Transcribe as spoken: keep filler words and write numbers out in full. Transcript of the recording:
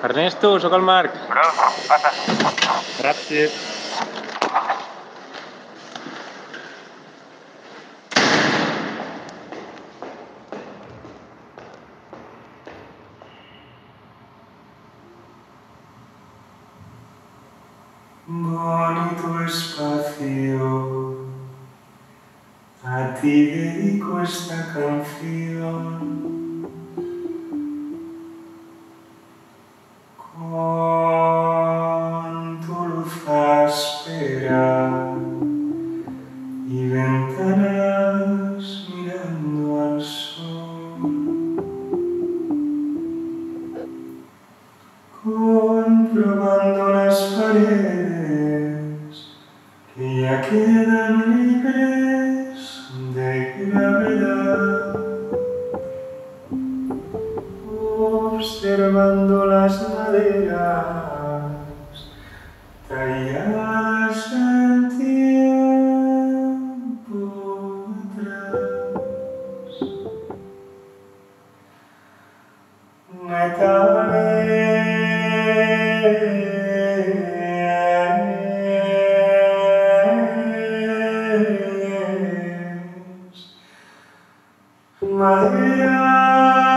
Ernesto, sóc el Marc. Bro, passa. Gràcies. Bonito espacio, a ti dedico esta canción. Con tu luz áspera y ventanas mirando al sol, comprobando las paredes que ya quedan libres de gravedad, observando las maderas talladas en tiempo atrás. Metales, madera.